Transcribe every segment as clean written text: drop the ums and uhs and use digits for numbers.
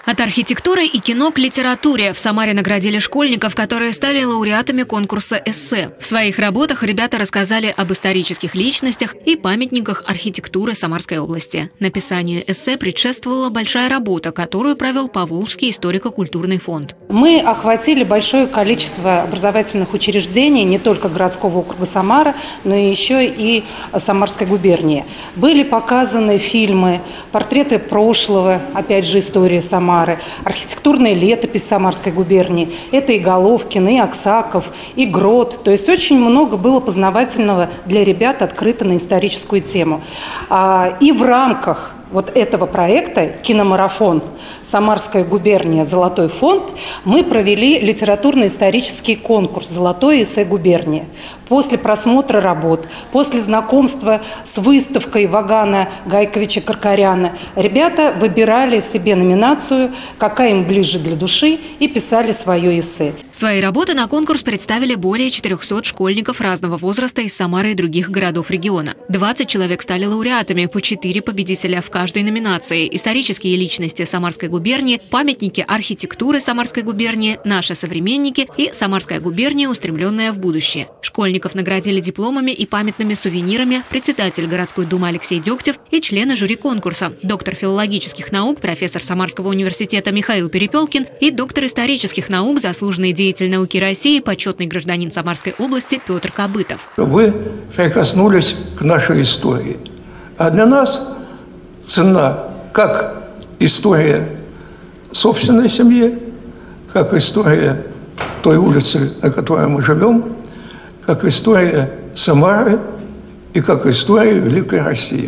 От архитектуры и кино к литературе в Самаре наградили школьников, которые стали лауреатами конкурса эссе. В своих работах ребята рассказали об исторических личностях и памятниках архитектуры Самарской области. Написанию эссе предшествовала большая работа, которую провел Поволжский историко-культурный фонд. Мы охватили большое количество образовательных учреждений, не только городского округа Самара, но и еще и Самарской губернии. Были показаны фильмы, портреты прошлого, опять же, истории Самары, архитектурная летопись Самарской губернии. Это и Головкин, и Аксаков, и Грот. То есть очень много было познавательного для ребят, открыто на историческую тему. И в рамках вот этого проекта «Киномарафон. Самарская губерния. Золотой фонд» мы провели литературно-исторический конкурс «Золотое эссе губернии». После просмотра работ, после знакомства с выставкой Вагана Гайковича-Каркаряна ребята выбирали себе номинацию, какая им ближе для души, и писали свое эссе. Свои работы на конкурс представили более 400 школьников разного возраста из Самары и других городов региона. 20 человек стали лауреатами, по 4 победителя в каждой номинации: исторические личности Самарской губернии, памятники архитектуры Самарской губернии, наши современники и Самарская губерния, устремленная в будущее. Школьников наградили дипломами и памятными сувенирами председатель городской думы Алексей Дегтев и члены жюри конкурса: доктор филологических наук, профессор Самарского университета Михаил Перепелкин и доктор исторических наук, заслуженный деятель науки России, почетный гражданин Самарской области Петр Кобытов. Вы прикоснулись к нашей истории, а для нас ценна как история собственной семьи, как история той улицы, на которой мы живем, как история Самары и как история Великой России.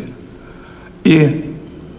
И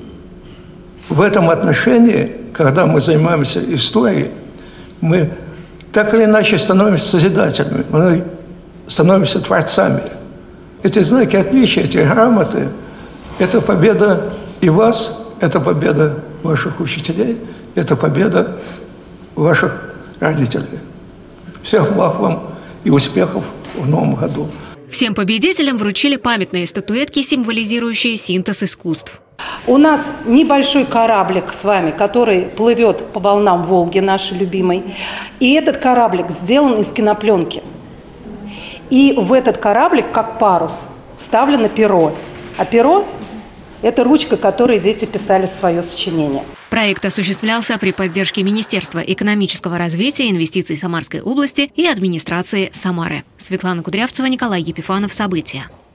в этом отношении, когда мы занимаемся историей, мы так или иначе становимся созидателями, мы становимся творцами. Эти знаки отличия, эти грамоты – это победа и вас, это победа ваших учителей, это победа ваших родителей. Всех благ вам и успехов в новом году. Всем победителям вручили памятные статуэтки, символизирующие синтез искусств. У нас небольшой кораблик с вами, который плывет по волнам Волги, нашей любимой. И этот кораблик сделан из кинопленки. И в этот кораблик, как парус, вставлено перо. А перо – это ручка, которой дети писали свое сочинение. Проект осуществлялся при поддержке Министерства экономического развития и инвестиций Самарской области и администрации Самары. Светлана Кудрявцева, Николай Епифанов. События.